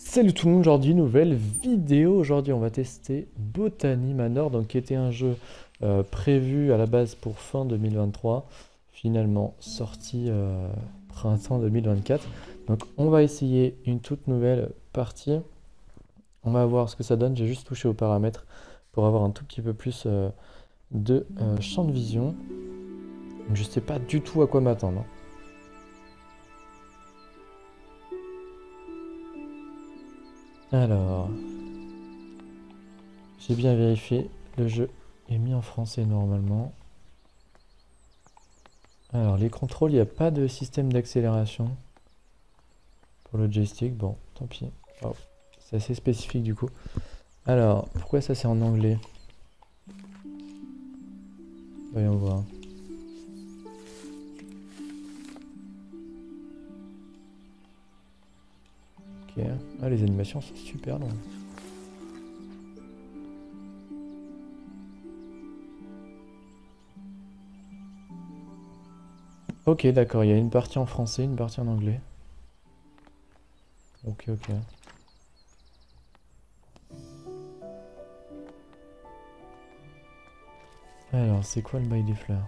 Salut tout le monde, aujourd'hui nouvelle vidéo. Aujourd'hui on va tester Botany Manor, donc qui était un jeu prévu à la base pour fin 2023, finalement sorti printemps 2024. Donc on va essayer une toute nouvelle partie. On va voir ce que ça donne. J'ai juste touché aux paramètres pour avoir un tout petit peu plus de champ de vision. Donc, je sais pas du tout à quoi m'attendre. Alors, j'ai bien vérifié, le jeu est mis en français normalement. Alors, les contrôles, il n'y a pas de système d'accélération pour le joystick. Bon, tant pis. Oh, c'est assez spécifique du coup. Alors, pourquoi ça c'est en anglais? Voyons voir. Ok. Ah, les animations sont super longues. Ok, d'accord. Il y a une partie en français, une partie en anglais. Ok, ok. Alors, c'est quoi le bail des fleurs?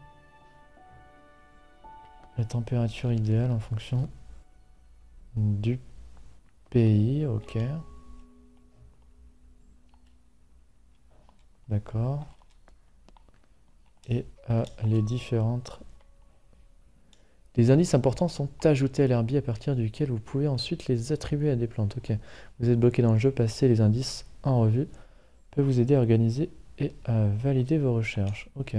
La température idéale en fonction du pays, ok. D'accord. Et les différentes... Les indices importants sont ajoutés à l'herbier à partir duquel vous pouvez ensuite les attribuer à des plantes. Ok. Vous êtes bloqué dans le jeu, passez les indices en revue peut vous aider à organiser et à valider vos recherches. Ok.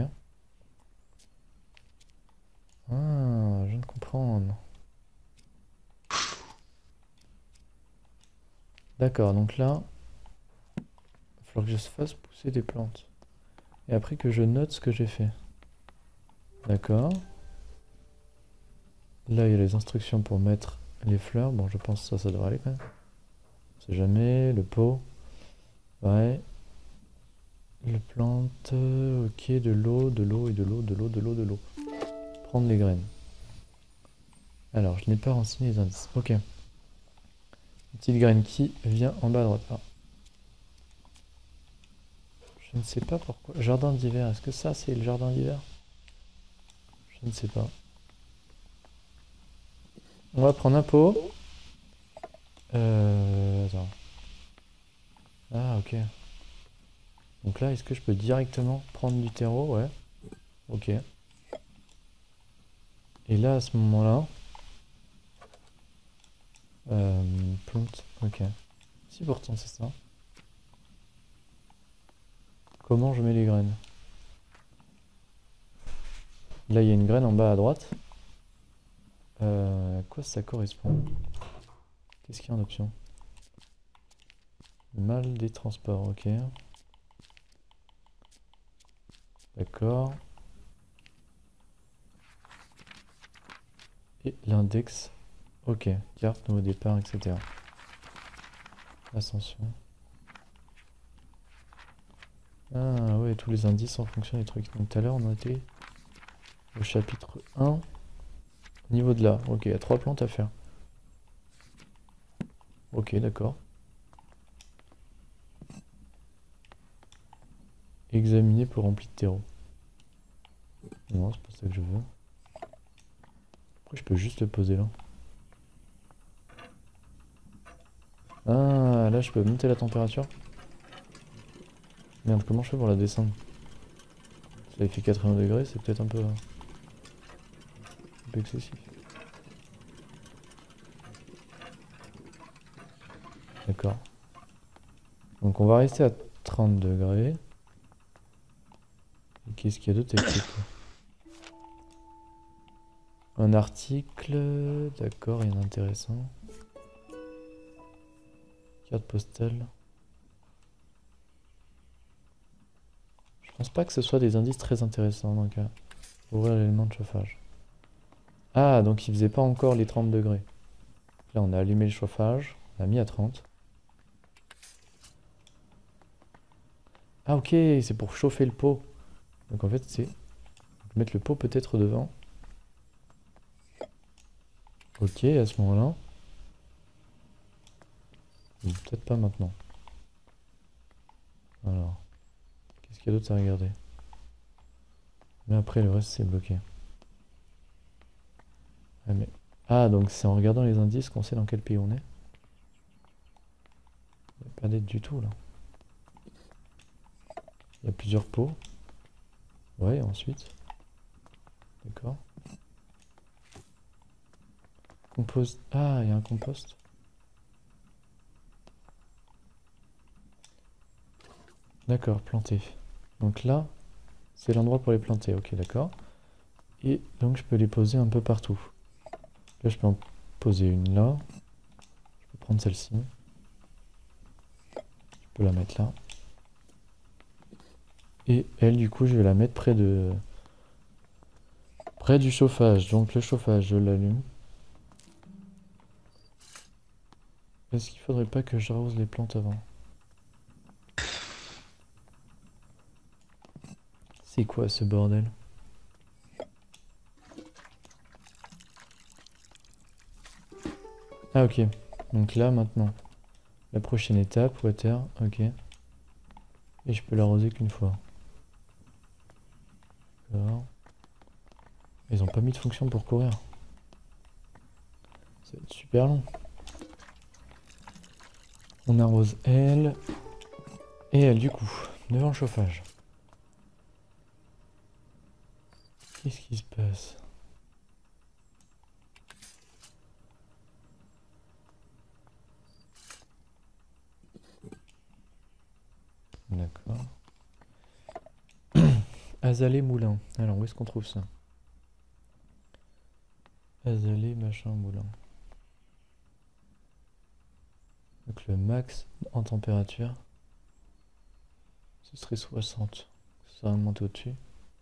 Ah, je viens de comprendre. D'accord, donc là, il va falloir que je fasse pousser des plantes. Et après que je note ce que j'ai fait. D'accord. Là, il y a les instructions pour mettre les fleurs. Bon, je pense que ça devrait aller quand même. On sait jamais. Le pot. Ouais. Les plantes. Ok, de l'eau, de l'eau et de l'eau, de l'eau, de l'eau, de l'eau. Prendre les graines. Alors, je n'ai pas renseigné les indices. Ok. Une petite graine qui vient en bas à droite. Ah. Je ne sais pas pourquoi. Jardin d'hiver. Est-ce que ça, c'est le jardin d'hiver? Je ne sais pas. On va prendre un pot. Attends. Ah, ok. Donc là, est-ce que je peux directement prendre du terreau? Ouais. Ok. Et là, à ce moment-là... plante. Ok. Si pourtant c'est ça. Comment je mets les graines? Là, il y a une graine en bas à droite. À quoi ça correspond? Qu'est-ce qu'il y a en option? Mal des transports, ok. D'accord. Et l'index. Ok. Carte, nouveau départ, etc. Ascension. Ah ouais, tous les indices en fonction des trucs. Donc tout à l'heure, on a été au chapitre 1. Au niveau de là. Ok, il y a 3 plantes à faire. Ok, d'accord. Examiner pour remplir de terreau. Non, c'est pas ça que je veux. Pourquoi je peux juste le poser là? Ah, là je peux monter la température. Merde, comment je fais pour la descendre? Ça fait 80 degrés, c'est peut-être un peu excessif. D'accord. Donc on va rester à 30 degrés. Et qu'est-ce qu'il y a d'autre avec cette... Un article, d'accord, rien d'intéressant. Carte postale. Je pense pas que ce soit des indices très intéressants, donc ouvrir l'élément de chauffage. Ah, donc il faisait pas encore les 30 degrés. Là on a allumé le chauffage, on a mis à 30. Ah ok, c'est pour chauffer le pot. Donc en fait c'est mettre le pot peut-être devant. Ok, à ce moment-là. Ou peut-être pas maintenant. Alors, qu'est-ce qu'il y a d'autre à regarder? Mais après, le reste, c'est bloqué. Ah, mais... ah, donc c'est en regardant les indices qu'on sait dans quel pays on est. Il n'y a pas d'aide du tout, là. Il y a plusieurs pots. Ouais, ensuite. D'accord. Compost. Ah, il y a un compost. D'accord, planter. Donc là, c'est l'endroit pour les planter. Ok, d'accord. Et donc je peux les poser un peu partout. Là, je peux en poser une là. Je peux prendre celle-ci. Je peux la mettre là. Et elle, du coup, je vais la mettre près du chauffage. Donc le chauffage, je l'allume. Est-ce qu'il faudrait pas que j'arrose les plantes avant? C'est quoi ce bordel? Ah ok. Donc là, maintenant, la prochaine étape, water, ok. Et je peux l'arroser qu'une fois. D'accord. Ils ont pas mis de fonction pour courir. Ça va être super long. On arrose elle. Et elle, du coup, devant le chauffage. Qu'est-ce qui se passe? D'accord. Azalée moulin. Alors, où est-ce qu'on trouve ça? Azalée machin moulin. Donc le max en température, ce serait 60. Ça va monter au-dessus.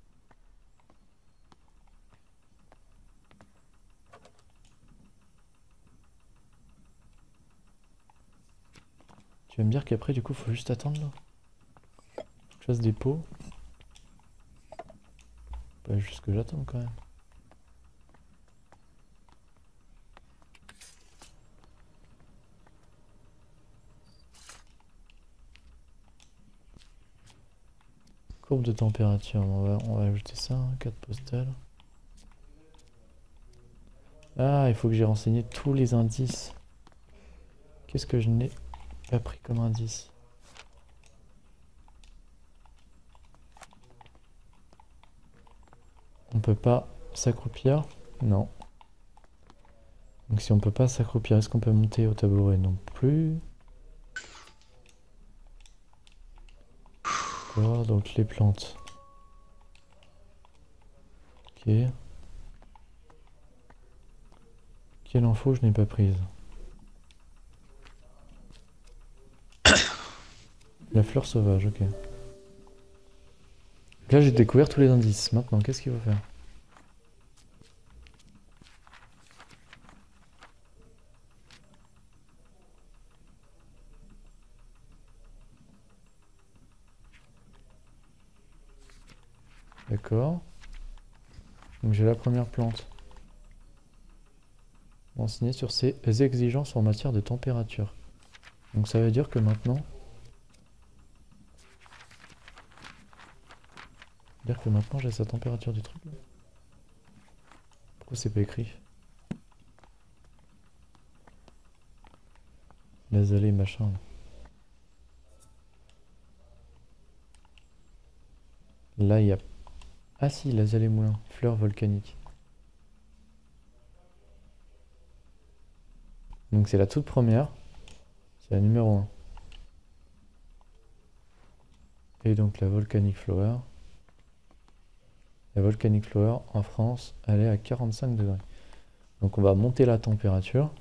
Tu vas me dire qu'après, du coup, faut juste attendre là? Faut que je fasse des pots. Pas juste que j'attends quand même. Courbe de température, on va ajouter ça, hein, carte postale. Ah, il faut que j'ai renseigné tous les indices. Qu'est-ce que je n'ai pas pris comme indice? On peut pas s'accroupir? Non. Donc si on peut pas s'accroupir, est-ce qu'on peut monter au tabouret? Non plus. D'accord, donc les plantes. Ok. Quelle info je n'ai pas prise? La fleur sauvage, ok. Donc là j'ai découvert tous les indices. Maintenant, qu'est-ce qu'il faut faire? D'accord. Donc j'ai la première plante. Renseigner sur ses exigences en matière de température. Donc ça veut dire que maintenant... j'ai sa température du truc là. Pourquoi c'est pas écrit? L'azalée machin. Là il y a... Ah si, l'azalée moulin. Fleur volcanique. Donc c'est la toute première. C'est la numéro 1. Et donc la volcanic flower. La volcanic flower en France, elle est à 45 degrés. Donc on va monter la température.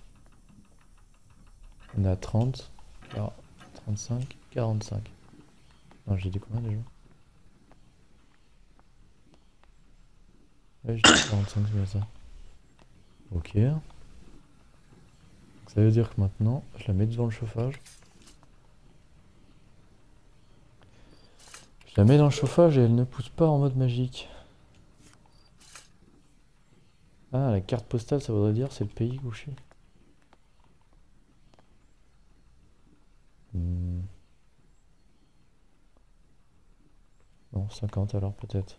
On est à 30, 35, 45. Non, j'ai dit combien déjà? Ouais, j'ai dit 45, c'est bien ça. Ok. Ça veut dire que maintenant, je la mets devant le chauffage. Je la mets dans le chauffage et elle ne pousse pas en mode magique. Ah, la carte postale, ça voudrait dire c'est le pays où je suis. 50 alors peut-être.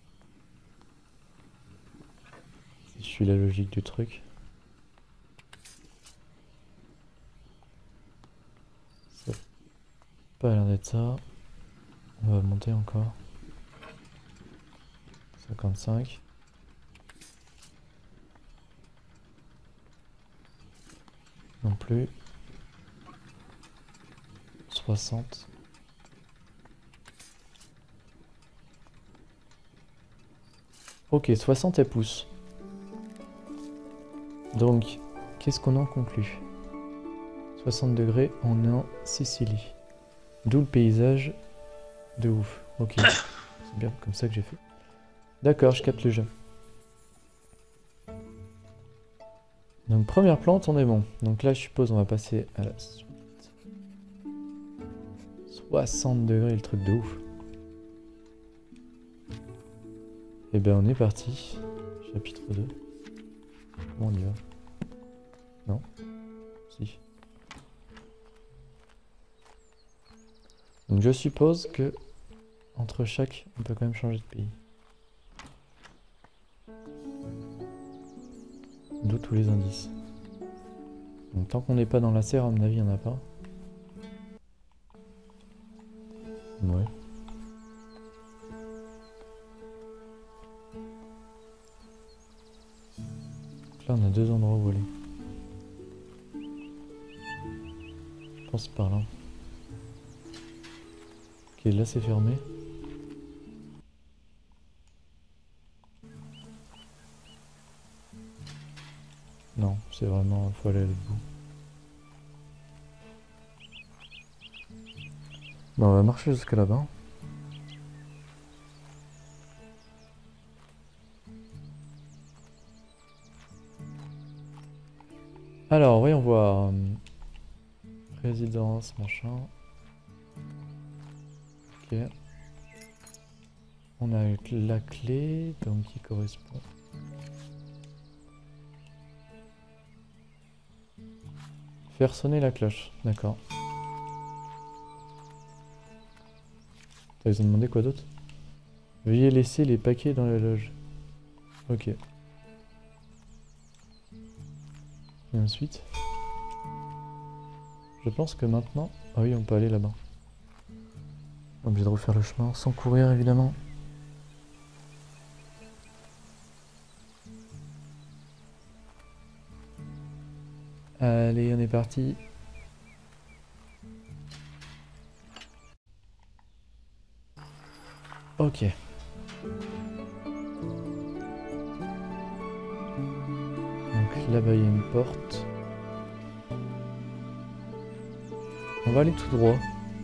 Si je suis la logique du truc. Ça n'a pas l'air d'être ça. On va monter encore. 55. Non plus. 60. Ok, 60 elle pousse. Donc, qu'est-ce qu'on en conclut? 60 degrés, on est en Sicile. D'où le paysage de ouf. Ok, c'est bien comme ça que j'ai fait. D'accord, je capte le jeu. Donc première plante, on est bon. Donc là, je suppose on va passer à la suite. 60 degrés, le truc de ouf. Et ben on est parti. Chapitre 2. Comment on y va? Non? Si. Donc je suppose que entre chaque, on peut quand même changer de pays. D'où tous les indices. Donc tant qu'on n'est pas dans la serre, à mon avis, il n'y en a pas. Ouais. Donc là, on a deux endroits où aller. Je pense par là. Ok, là c'est fermé. Non, c'est vraiment, faut aller à l'autre bout. Bon, on va marcher jusqu'à là-bas. Alors, voyons voir. Résidence, machin. Ok. On a la clé, donc qui correspond. Faire sonner la cloche, d'accord. Ils ont demandé quoi d'autre? Veuillez laisser les paquets dans la loge. Ok. Et ensuite, je pense que maintenant... Ah oui, on peut aller là-bas. Obligé de refaire le chemin, sans courir évidemment. Allez, on est parti. Ok. Donc là-bas, il y a une porte. On va aller tout droit.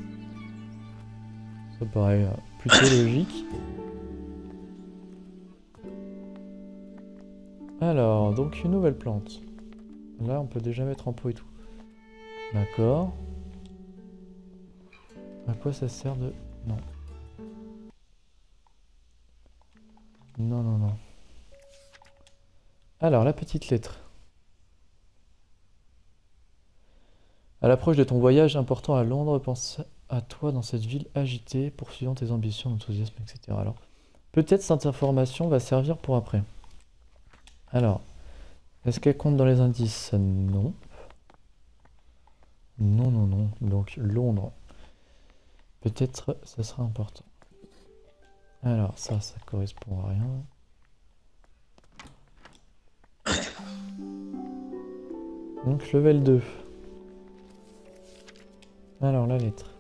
Ça paraît plutôt logique. Alors, donc une nouvelle plante. Là, on peut déjà mettre en pot et tout. D'accord. À quoi ça sert de... Non. Non, non, non. Alors, la petite lettre. À l'approche de ton voyage important à Londres, pense à toi dans cette ville agitée, poursuivant tes ambitions, enthousiasme, etc. Alors, peut-être cette information va servir pour après. Alors, est-ce qu'elle compte dans les indices? Non. Non, non, non. Donc, Londres. Peut-être ça sera important. Alors, ça correspond à rien. Donc, level 2. Alors, la lettre.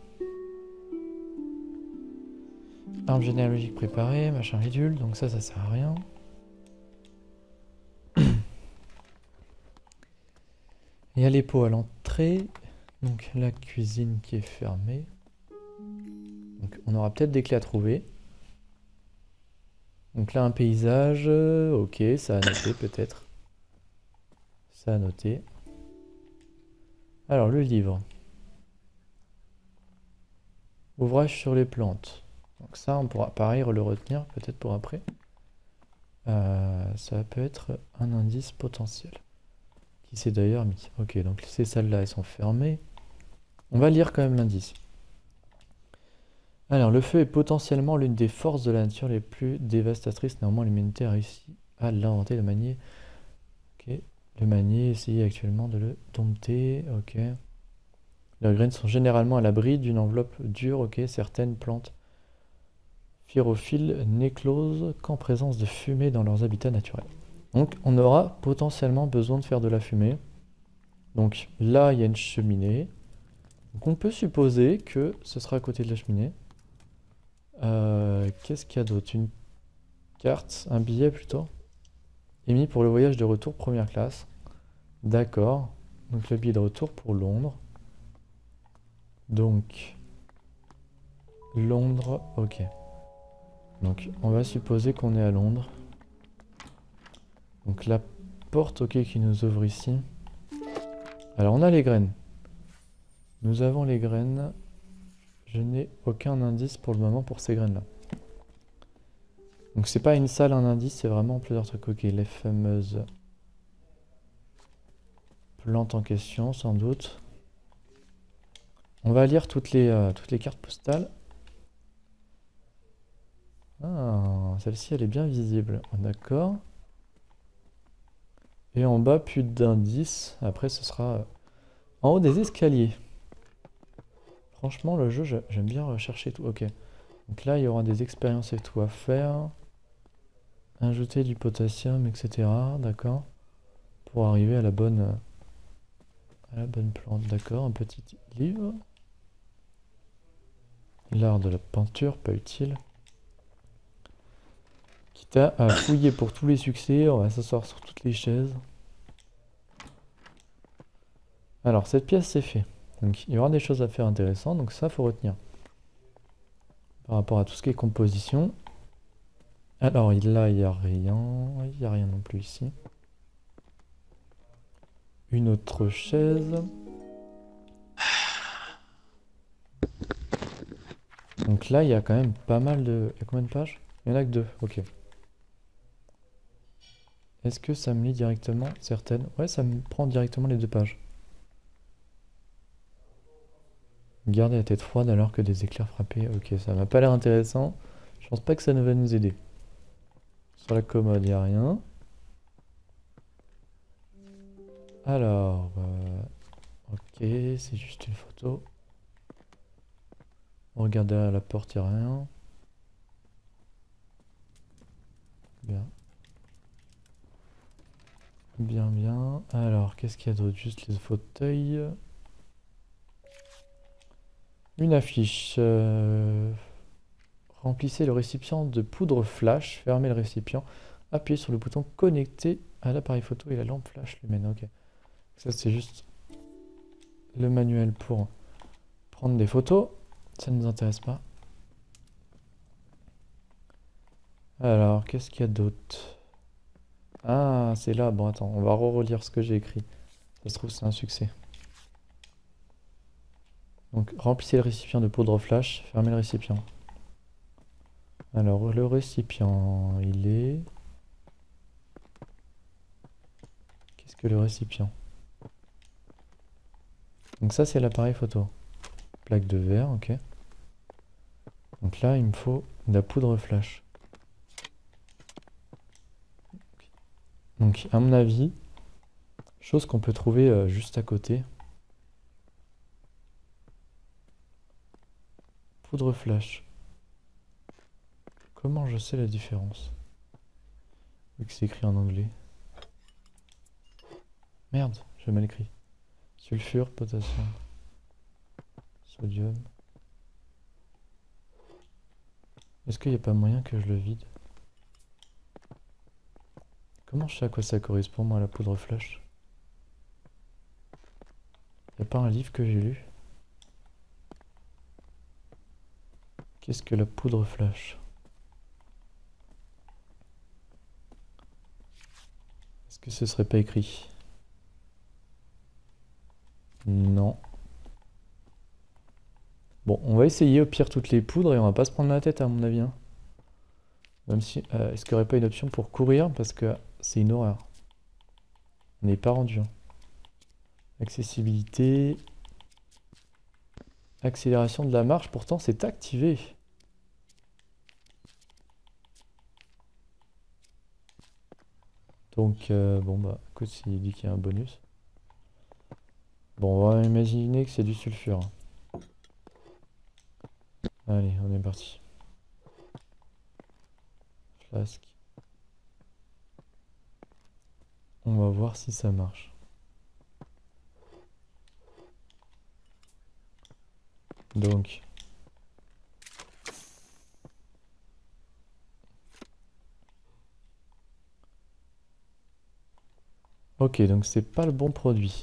Arbre généalogique préparée, machin ridule, donc ça sert à rien. Il y a les pots à l'entrée, donc la cuisine qui est fermée. Donc on aura peut-être des clés à trouver. Donc là un paysage, ok, ça a noté peut-être. Ça a noté. Alors le livre. Ouvrage sur les plantes. Donc ça on pourra pareil le retenir peut-être pour après. Ça peut être un indice potentiel. Qui s'est d'ailleurs mis. Ok, donc ces salles-là, elles sont fermées. On va lire quand même l'indice. Alors, le feu est potentiellement l'une des forces de la nature les plus dévastatrices. Néanmoins, l'humanité a réussi à l'inventer, le manier. Ok. Le manier, essayez actuellement de le dompter. Ok. Leurs graines sont généralement à l'abri d'une enveloppe dure. Ok. Certaines plantes phyrophiles n'éclosent qu'en présence de fumée dans leurs habitats naturels. Donc, on aura potentiellement besoin de faire de la fumée. Donc, là, il y a une cheminée. Donc, on peut supposer que ce sera à côté de la cheminée. Qu'est-ce qu'il y a d'autre? Une carte, un billet plutôt. Émis pour le voyage de retour première classe. D'accord. Donc le billet de retour pour Londres. Donc Londres, ok. Donc on va supposer qu'on est à Londres. Donc la porte, ok, qui nous ouvre ici. Alors on a les graines. Nous avons les graines. Je n'ai aucun indice pour le moment pour ces graines-là. Donc c'est pas une salle, un indice, c'est vraiment plusieurs trucs. Ok, les fameuses plantes en question, sans doute. On va lire toutes les cartes postales. Ah, celle-ci, elle est bien visible. D'accord. Et en bas, plus d'indices. Après, ce sera en haut des escaliers. Franchement, le jeu, j'aime bien rechercher tout. Ok. Donc là, il y aura des expériences et tout à faire. Ajouter du potassium, etc. D'accord. Pour arriver à la bonne plante. D'accord. Un petit livre. L'art de la peinture, pas utile. Quitte à fouiller pour tous les succès, on va s'asseoir sur toutes les chaises. Alors, cette pièce, c'est fait. Donc, il y aura des choses à faire intéressantes, donc ça, faut retenir. Par rapport à tout ce qui est composition. Alors, là, il n'y a rien. Il n'y a rien non plus ici. Une autre chaise. Donc là, il y a quand même pas mal de... Il y a combien de pages? Il y en a que 2, ok. Est-ce que ça me lit directement certaines? Ouais, ça me prend directement les 2 pages. Garder la tête froide alors que des éclairs frappaient. Ok, ça m'a pas l'air intéressant. Je pense pas que ça ne va nous aider. Sur la commode, il n'y a rien. Alors, ok, c'est juste une photo. On regarde derrière la porte, il n'y a rien. Bien. Bien, bien. Alors, qu'est-ce qu'il y a d'autre? Juste les fauteuils. Une affiche. Remplissez le récipient de poudre flash. Fermez le récipient. Appuyez sur le bouton connecté à l'appareil photo et la lampe flash lumine. Ok. Ça, c'est juste le manuel pour prendre des photos. Ça ne nous intéresse pas. Alors, qu'est-ce qu'il y a d'autre? Ah, c'est là. Bon, attends, on va relire ce que j'ai écrit. Ça se trouve, c'est un succès. Donc, remplissez le récipient de poudre flash. Fermez le récipient. Alors, le récipient, il est... Qu'est-ce que le récipient? Donc ça, c'est l'appareil photo. Plaque de verre, ok. Donc là, il me faut de la poudre flash. Donc, à mon avis, chose qu'on peut trouver juste à côté. Poudre flash. Comment je sais la différence? Vu que c'est écrit en anglais. Merde, j'ai mal écrit. Sulfure, potassium, sodium. Est-ce qu'il n'y a pas moyen que je le vide? Comment je sais à quoi ça correspond, moi, la poudre flash? Y a pas un livre que j'ai lu? Qu'est-ce que la poudre flash? Est-ce que ce serait pas écrit? Non. Bon, on va essayer au pire toutes les poudres et on va pas se prendre la tête à mon avis. Hein. Même si... est-ce qu'il n'y aurait pas une option pour courir? Parce que c'est une horreur. On n'est pas rendu. Hein. Accessibilité. Accélération de la marche, pourtant c'est activé. Donc, bon bah, écoute, il dit qu'il y a un bonus. Bon, on va imaginer que c'est du sulfure. Allez, on est parti. Flasque. On va voir si ça marche. Donc... Ok, donc c'est pas le bon produit.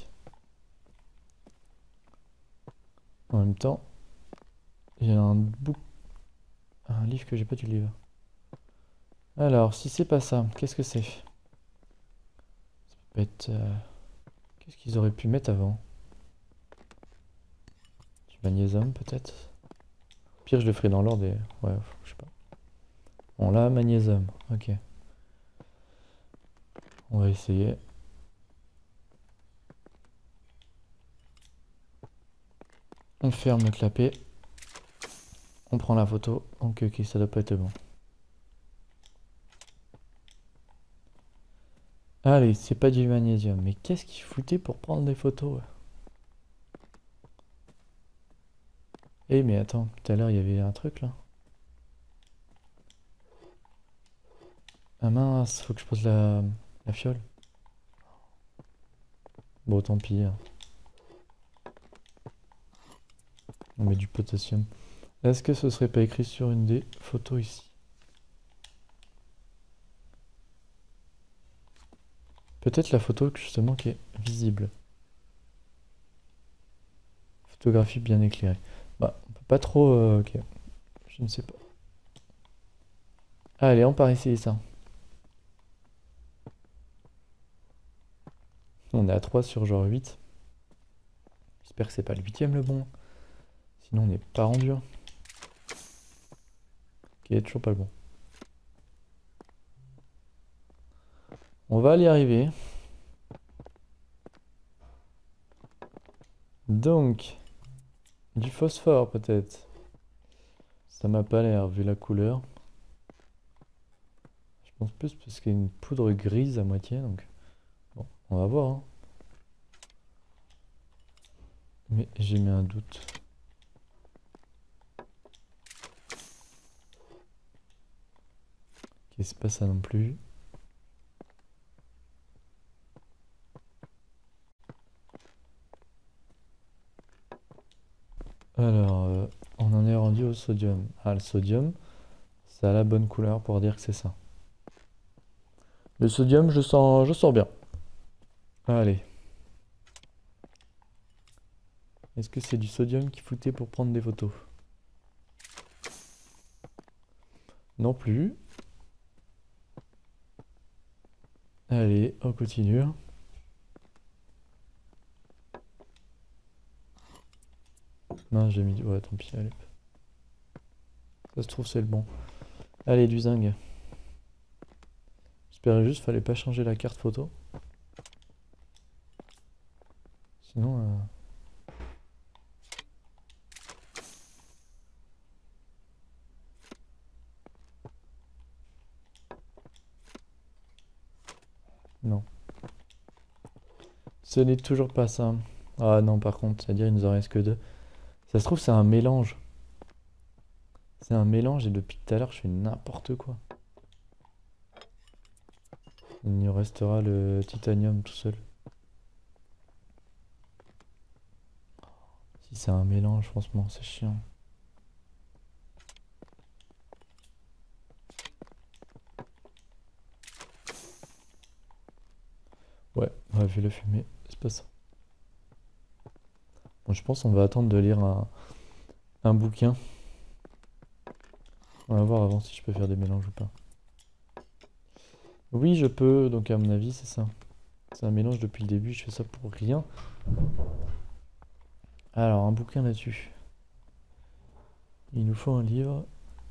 En même temps, il y a un livre que j'ai pas du livre. Alors, si c'est pas ça, qu'est-ce que c'est? Ça peut être... Qu'est-ce qu'ils auraient pu mettre avant? Du magnésium peut-être? Pire, je le ferai dans l'ordre et... Ouais, je sais pas. Bon là, magnésium, ok. On va essayer. On ferme le clapet. On prend la photo. Donc ok, ça doit pas être bon. Allez, c'est pas du magnésium. Mais qu'est-ce qu'il foutait pour prendre des photos? Eh mais attends, tout à l'heure il y avait un truc là. Ah mince, faut que je pose la fiole. Bon, tant pis. Hein. On met du potassium. Est-ce que ce serait pas écrit sur une des photos ici? Peut-être la photo justement qui est visible. Photographie bien éclairée. Bah, on peut pas trop... ok, je ne sais pas. Allez, on part essayer ça. On est à 3 sur genre 8. J'espère que c'est pas le 8ème le bon. Sinon on n'est pas rendu. Ok, toujours pas le bon. On va y arriver. Donc, du phosphore peut-être. Ça m'a pas l'air vu la couleur. Je pense plus parce qu'il y a une poudre grise à moitié. Donc, bon, on va voir. Hein. Mais j'ai mis un doute. Ok, c'est pas ça non plus. Alors, on en est rendu au sodium. Ah, le sodium, ça a la bonne couleur pour dire que c'est ça. Le sodium, je sens bien. Allez. Est-ce que c'est du sodium qu'il foutait pour prendre des photos? Non plus. Allez, on continue. Non, j'ai mis... Ouais, tant pis, allez. Ça se trouve, c'est le bon. Allez, du zinc. J'espérais juste, fallait pas changer la carte photo. Sinon... Non. Ce n'est toujours pas ça. Ah non, par contre, c'est-à-dire il nous en reste que 2. Ça se trouve, c'est un mélange. C'est un mélange et depuis tout à l'heure, je fais n'importe quoi. Il nous restera le titanium tout seul. Si c'est un mélange, franchement, c'est chiant. Ouais, vu la fumée, c'est pas ça. Bon, je pense qu'on va attendre de lire un bouquin. On va voir avant si je peux faire des mélanges ou pas. Oui, je peux, donc à mon avis, c'est ça. C'est un mélange depuis le début, je fais ça pour rien. Alors, un bouquin là-dessus. Il nous faut un livre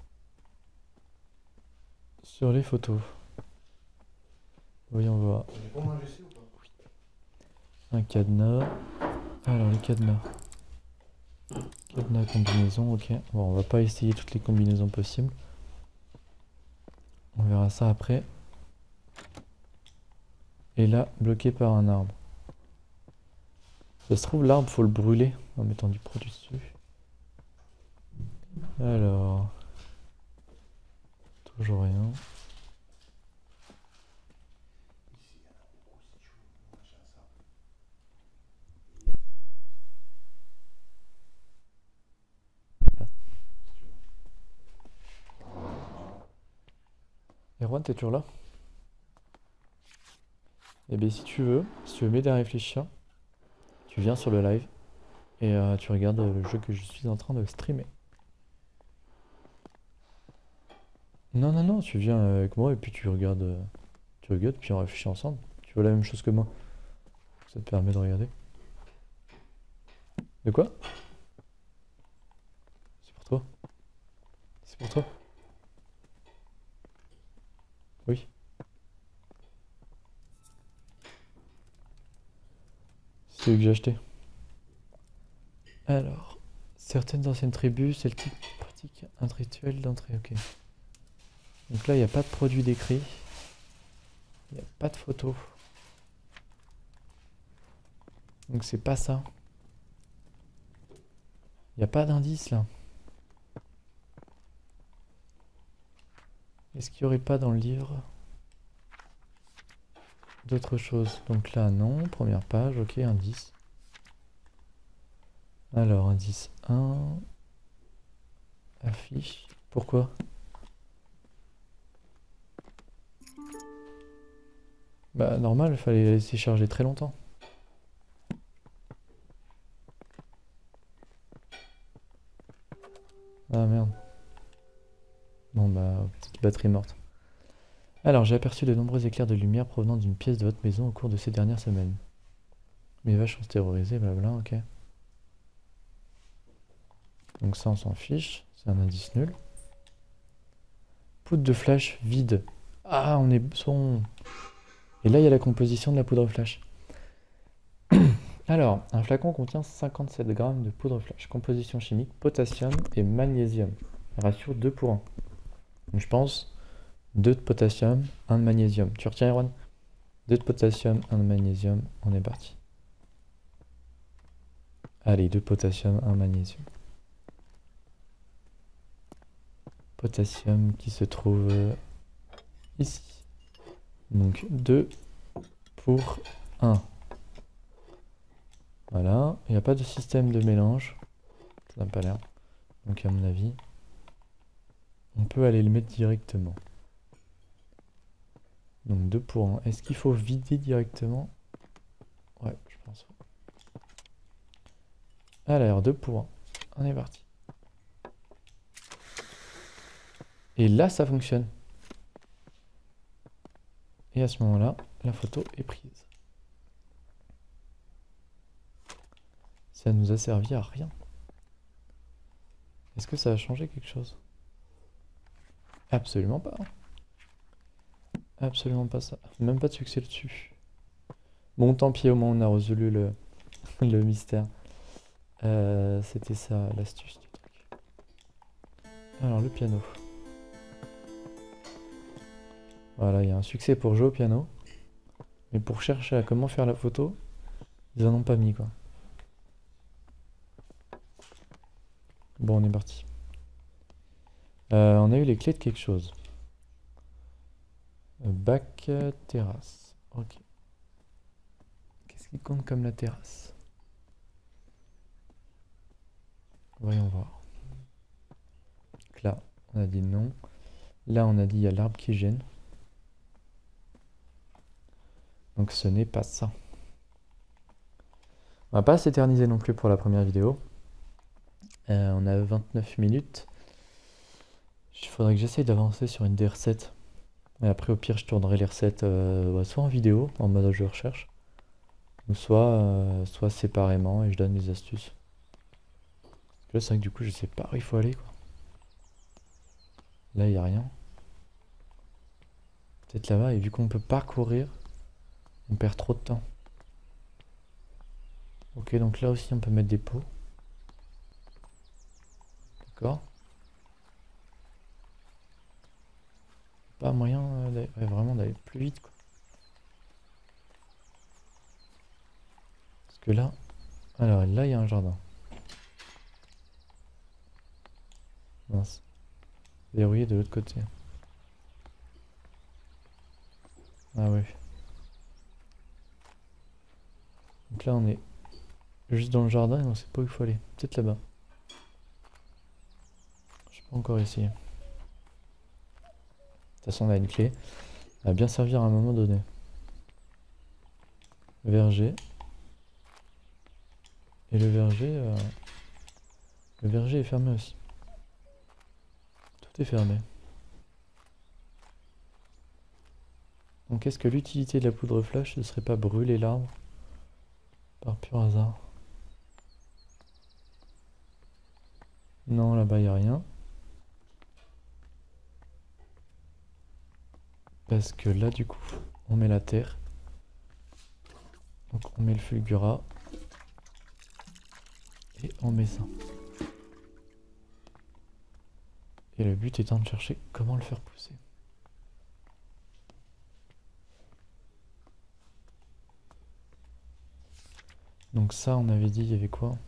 sur les photos. Voyons voir. Oui. Un cadenas. Alors, les cadenas. Cadenas combinaison, ok. Bon, on va pas essayer toutes les combinaisons possibles. On verra ça après. Et là, bloqué par un arbre. Ça se trouve, l'arbre, faut le brûler en mettant du produit dessus. Alors... Toujours rien. Erwan, t'es toujours là? Eh bien, si tu veux m'aider à réfléchir, tu viens sur le live et tu regardes le jeu que je suis en train de streamer. Non, non, non, tu viens avec moi et puis tu regardes, puis on réfléchit ensemble. Tu vois la même chose que moi. Ça te permet de regarder. De quoi? C'est pour toi. C'est pour toi. Oui. C'est celui que j'ai acheté. Alors, certaines anciennes tribus celtiques pratiquent un rituel d'entrée. Ok. Donc là, il n'y a pas de produit décrit. Il n'y a pas de photo. Donc c'est pas ça. Il n'y a pas d'indice là. Est-ce qu'il n'y aurait pas dans le livre d'autres choses? Donc là, non. Première page, ok, indice. Alors, indice 1. Affiche. Pourquoi? Bah, normal, il fallait laisser charger très longtemps. Ah merde. Bon bah, petite batterie morte. Alors, j'ai aperçu de nombreux éclairs de lumière provenant d'une pièce de votre maison au cours de ces dernières semaines. Mes vaches sont terrorisées, blabla, ok. Donc ça, on s'en fiche. C'est un indice nul. Poudre de flash vide. Ah, on est bon. Et là, il y a la composition de la poudre flash. Alors, un flacon contient 57 grammes de poudre flash. Composition chimique, potassium et magnésium. Ratio 2 pour 1. Donc je pense 2 de potassium, 1 de magnésium. Tu retiens, Erwan? 2 de potassium, 1 de magnésium. On est parti. Allez, 2 de potassium, 1 de magnésium. Potassium qui se trouve ici. Donc 2 pour 1. Voilà, il n'y a pas de système de mélange. Ça n'a pas l'air. Donc à mon avis, on peut aller le mettre directement. Donc 2 pour 1. Est-ce qu'il faut vider directement? Ouais, je pense. Alors 2 pour 1. On est parti. Et là, ça fonctionne. Et à ce moment-là, la photo est prise. Ça nous a servi à rien. Est-ce que ça a changé quelque chose? Absolument pas. Absolument pas ça. Même pas de succès dessus. Bon, tant pis, au moins on a résolu le mystère. C'était ça l'astuce du truc. Alors, le piano. Voilà, il y a un succès pour jouer au piano. Mais pour chercher à comment faire la photo, ils en ont pas mis quoi. Bon, on est parti. On a eu les clés de quelque chose. Bac, terrasse. Ok. Qu'est-ce qui compte comme la terrasse? Voyons voir. Donc là, on a dit non. Là, on a dit il y a l'arbre qui gêne. Donc ce n'est pas ça. On va pas s'éterniser non plus pour la première vidéo. On a 29 minutes. Il faudrait que j'essaye d'avancer sur une des recettes. Et après, au pire, je tournerai les recettes soit en vidéo, en mode je recherche, ou soit séparément et je donne des astuces. Parce que là, c'est vrai que du coup, je sais pas où il faut aller, quoi. Là, il n'y a rien. Peut-être là-bas, et vu qu'on peut pas courir, on perd trop de temps. Ok, donc là aussi, on peut mettre des pots. D'accord. Pas moyen vraiment d'aller plus vite, quoi. que là... Alors là, il y a un jardin. Mince. Verrouillé de l'autre côté. Ah ouais. Donc là, on est juste dans le jardin et on sait pas où il faut aller. Peut-être là-bas. Je sais pas encore essayé. De toute façon, on a une clé. Elle va bien servir à un moment donné. Verger. Et le verger est fermé aussi. Tout est fermé. Donc est-ce que l'utilité de la poudre flash ne serait pas brûler l'arbre par pur hasard? Non, là-bas il n'y a rien. Parce que là du coup, on met la terre. Donc on met le fulgura. Et on met ça. Et le but étant de chercher comment le faire pousser. Donc ça, on avait dit, il y avait quoi?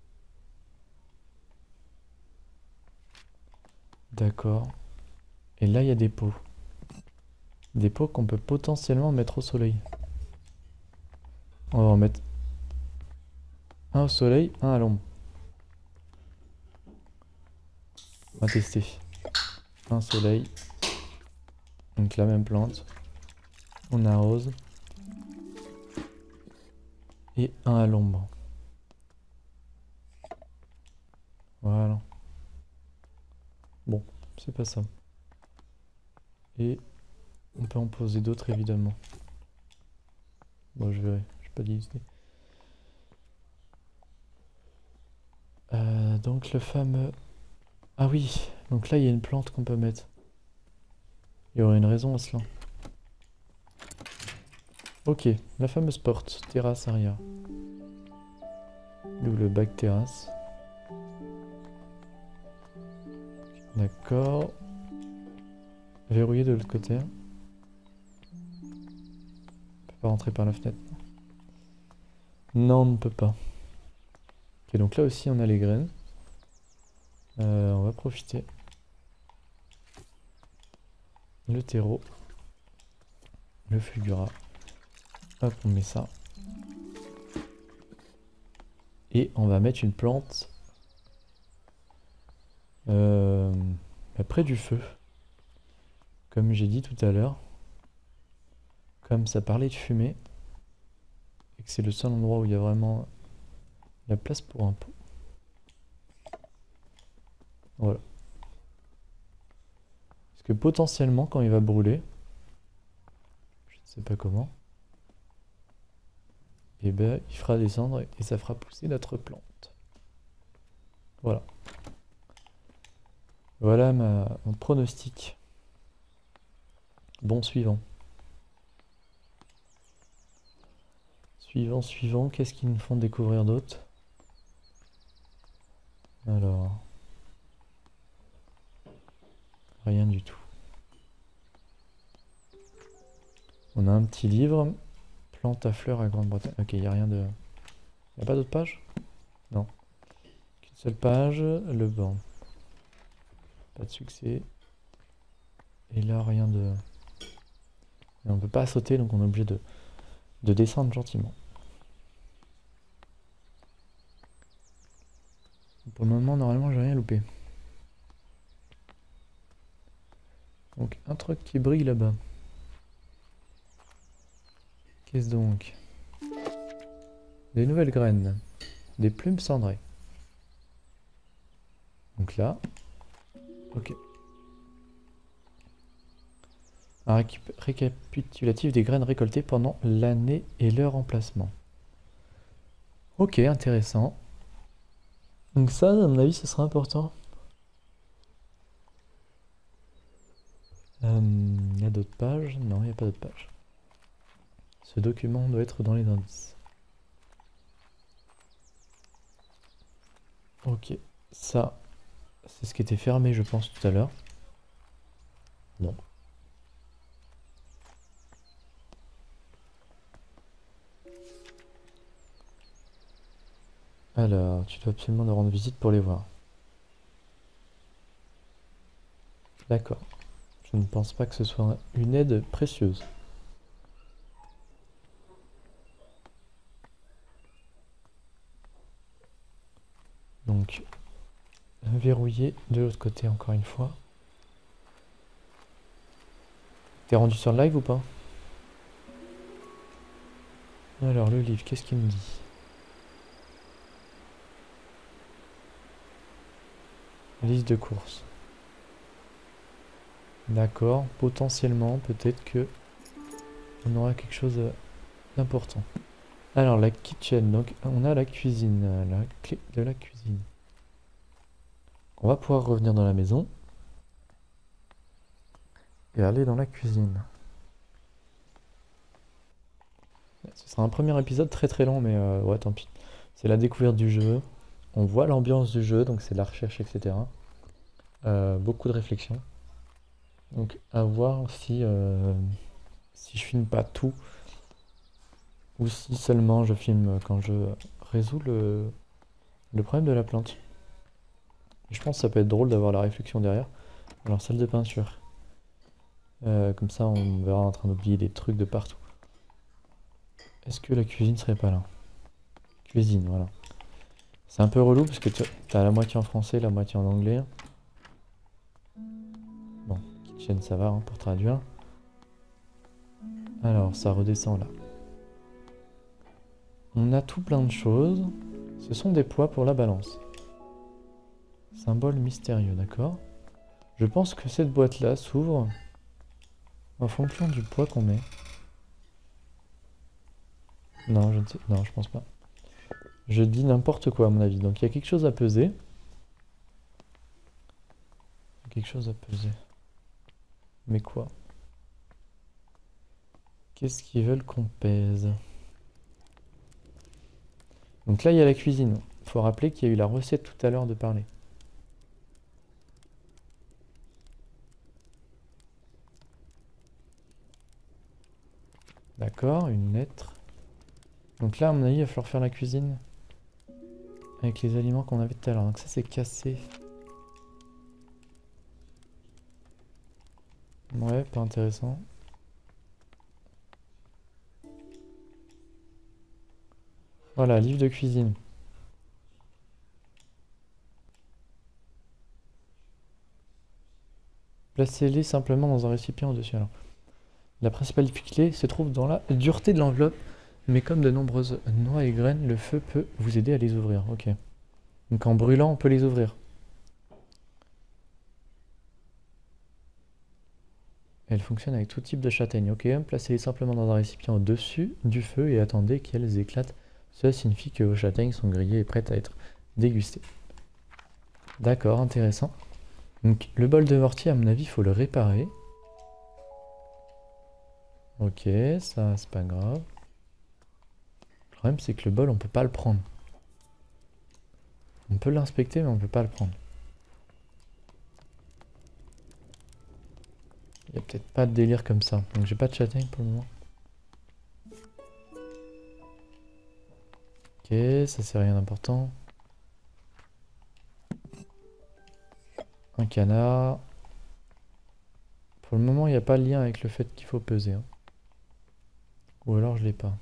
D'accord. Et là, il y a des pots. Des pots qu'on peut potentiellement mettre au soleil. On va en mettre un au soleil, un à l'ombre. On va tester. Un soleil. Donc la même plante. On arrose. Et un à l'ombre. Voilà. Bon, c'est pas ça. Et on peut en poser d'autres évidemment. Bon, je verrai. Je pas dit. Donc le fameux... Ah oui, donc là il y a une plante qu'on peut mettre. Il y aurait une raison à cela. Ok, la fameuse porte, terrasse arrière. D'où le bac terrasse. D'accord. Verrouillé de l'autre côté. On peut pas rentrer par la fenêtre. Non, on ne peut pas. Ok, donc là aussi on a les graines. On va profiter. Le terreau. Le fulgura. Hop, on met ça. Et on va mettre une plante près du feu. Comme j'ai dit tout à l'heure. Comme ça parlait de fumée. Et que c'est le seul endroit où il y a vraiment la place pour un pot. Voilà. Parce que potentiellement, quand il va brûler, je ne sais pas comment, et ben il fera descendre et ça fera pousser notre plante. Voilà. Voilà mon pronostic. Bon, suivant. Suivant. Qu'est-ce qu'ils nous font découvrir d'autre? Alors... Rien du tout. On a un petit livre. Plantes à fleurs à Grande-Bretagne. Ok, il n'y a rien de... Il n'y a pas d'autre page? Non. Qu'une seule page. Le banc. Pas de succès. Et là, rien de... Et on peut pas sauter, donc on est obligé de descendre gentiment. Pour le moment, normalement, j'ai rien loupé. Donc, un truc qui brille là-bas. Qu'est-ce donc? Des nouvelles graines. Des plumes cendrées. Donc là. Ok. Un récapitulatif des graines récoltées pendant l'année et leur emplacement. Ok, intéressant. Donc ça, à mon avis, ce sera important. Il y a d'autres pages? Non, il n'y a pas d'autres pages. Ce document doit être dans les indices. Ok, ça, c'est ce qui était fermé, je pense, tout à l'heure. Non. Alors, tu dois absolument nous rendre visite pour les voir. D'accord. Je ne pense pas que ce soit une aide précieuse. Donc, verrouiller de l'autre côté encore une fois. T'es rendu sur le live ou pas? Alors, le livre, qu'est-ce qu'il me dit? Liste de courses. D'accord, potentiellement, peut-être que on aura quelque chose d'important. Alors, la kitchen, donc on a la cuisine, la clé de la cuisine. On va pouvoir revenir dans la maison et aller dans la cuisine. Ce sera un premier épisode très très long, mais ouais, tant pis. C'est la découverte du jeu. On voit l'ambiance du jeu, donc c'est de la recherche, etc. Beaucoup de réflexion. Donc à voir si je filme pas tout ou si seulement je filme quand je résous le problème de la plante. Je pense que ça peut être drôle d'avoir la réflexion derrière. Alors salle de peinture. Comme ça on verra en train d'oublier des trucs de partout. Est-ce que la cuisine serait pas là? Cuisine, voilà. C'est un peu relou parce que t'as la moitié en français, la moitié en anglais. Bon, kitchen ça va hein, pour traduire. Alors ça redescend là. On a tout plein de choses. Ce sont des poids pour la balance. Symbole mystérieux, d'accord. Je pense que cette boîte-là s'ouvre en fonction du poids qu'on met. Non, je ne sais. Non, je pense pas. Je dis n'importe quoi à mon avis. Donc il y a quelque chose à peser. Quelque chose à peser. Mais quoi? Qu'est-ce qu'ils veulent qu'on pèse? Donc là, il y a la cuisine. Il faut rappeler qu'il y a eu la recette tout à l'heure de parler. D'accord, une lettre. Donc là, à mon avis, il va falloir faire la cuisine avec les aliments qu'on avait tout à l'heure. Donc ça, c'est cassé. Ouais, pas intéressant. Voilà, livre de cuisine. Placez-les simplement dans un récipient au-dessus. Alors, la principale difficulté se trouve dans la dureté de l'enveloppe, mais comme de nombreuses noix et graines, le feu peut vous aider à les ouvrir. Ok. Donc en brûlant, on peut les ouvrir. Elle fonctionne avec tout type de châtaigne. Ok, placez-les simplement dans un récipient au-dessus du feu et attendez qu'elles éclatent. Cela signifie que vos châtaignes sont grillées et prêtes à être dégustées. D'accord, intéressant. Donc le bol de mortier, à mon avis, il faut le réparer. Ok, ça c'est pas grave. Le problème c'est que le bol, on peut pas le prendre. On peut l'inspecter, mais on peut pas le prendre. Il y a peut-être pas de délire comme ça. Donc j'ai pas de châtaigne pour le moment. Ok, ça c'est rien d'important. Un canard. Pour le moment, il n'y a pas de lien avec le fait qu'il faut peser. Hein. Ou alors je l'ai pas.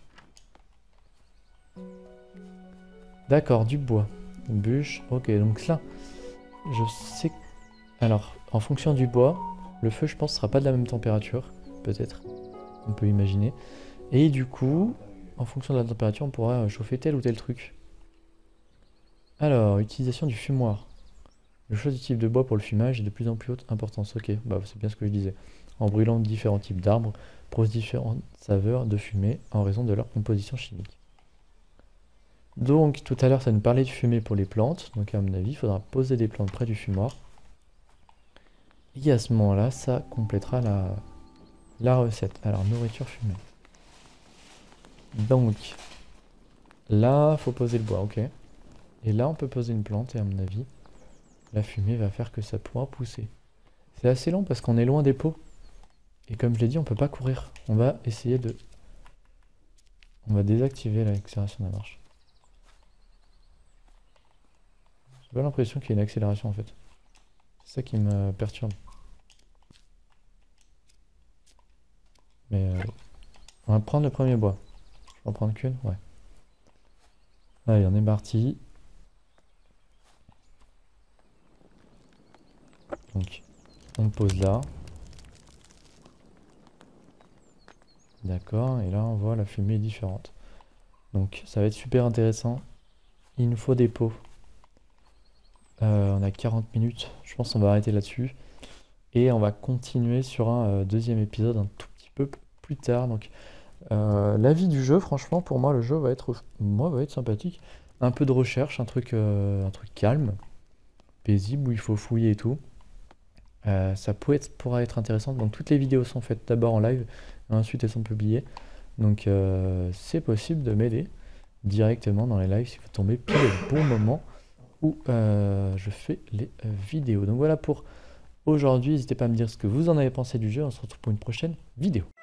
D'accord, du bois. Une bûche. Ok, donc là, je sais... Alors, en fonction du bois, le feu, je pense, sera pas de la même température. Peut-être. On peut imaginer. Et du coup, en fonction de la température, on pourra chauffer tel ou tel truc. Alors, utilisation du fumoir. Le choix du type de bois pour le fumage est de plus en plus haute importance. Ok, bah c'est bien ce que je disais. En brûlant différents types d'arbres, produisent différentes saveurs de fumée en raison de leur composition chimique. Donc tout à l'heure ça nous parlait de fumée pour les plantes, donc à mon avis il faudra poser des plantes près du fumoir. Et à ce moment-là, ça complétera la recette. Alors nourriture fumée. Donc là, faut poser le bois, ok. Et là on peut poser une plante et à mon avis, la fumée va faire que ça pourra pousser. C'est assez long parce qu'on est loin des pots. Et comme je l'ai dit, on peut pas courir. On va essayer de... On va désactiver l'accélération de la marche. J'ai pas l'impression qu'il y ait une accélération en fait. C'est ça qui me perturbe. Mais on va prendre le premier bois. Je vais en prendre qu'une, ouais. Allez, on est parti. Donc, on pose là. D'accord, et là on voit la fumée est différente. Donc ça va être super intéressant. Il nous faut des pots. On a 40 minutes, je pense qu'on va arrêter là-dessus. Et on va continuer sur un deuxième épisode un tout petit peu plus tard. Donc l'avis du jeu, franchement pour moi le jeu va être sympathique. Un peu de recherche, un truc calme, paisible où il faut fouiller et tout. Ça pourra être intéressant. Donc toutes les vidéos sont faites d'abord en live, et ensuite elles sont publiées. Donc c'est possible de m'aider directement dans les lives si vous tombez pile au bon moment où je fais les vidéos. Donc voilà pour aujourd'hui, n'hésitez pas à me dire ce que vous en avez pensé du jeu, on se retrouve pour une prochaine vidéo.